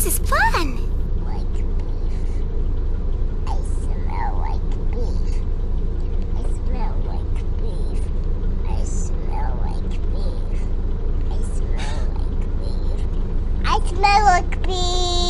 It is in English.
This is fun! Like beef. I smell like beef. I smell like beef. I smell like beef. I smell like beef. I smell like beef.